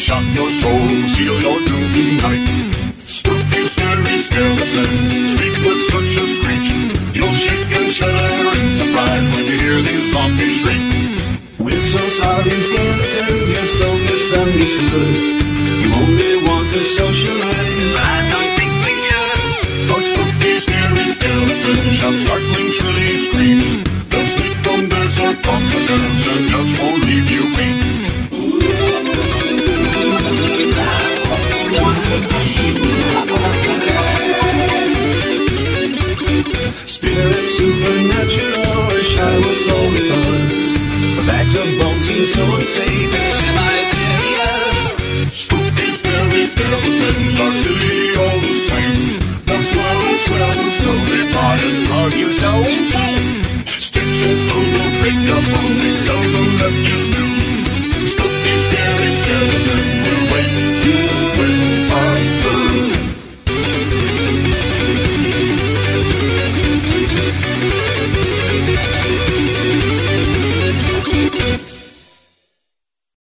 shock your soul, seal your doom tonight. Spooky, scary skeletons speak with such a screech. You'll shake and shudder in surprise when you hear these zombies shriek. We're so sorry, skeletons, you're so misunderstood. You only want to socialize, but I don't think we should. For spooky, scary skeletons shout startling, shrilly screams. They'll sleep on Berserk competence and just won't leave you weak. Spirit supernatural, wish I was all with us. The bags of bones seem so unsafe, semi-serious. Spooky, scary skeletons are silly all the same. They'll swallow, slowly by and drug you so insane.